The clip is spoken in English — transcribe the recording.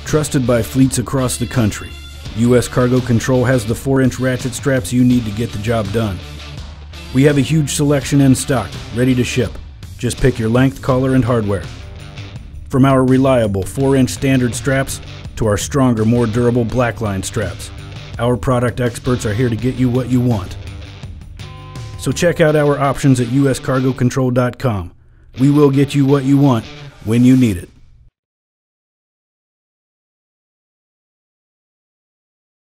Trusted by fleets across the country, U.S. Cargo Control has the 4-inch ratchet straps you need to get the job done. We have a huge selection in stock, ready to ship. Just pick your length, color, and hardware. From our reliable 4-inch standard straps to our stronger, more durable blackline straps, our product experts are here to get you what you want. So check out our options at uscargocontrol.com. We will get you what you want when you need it.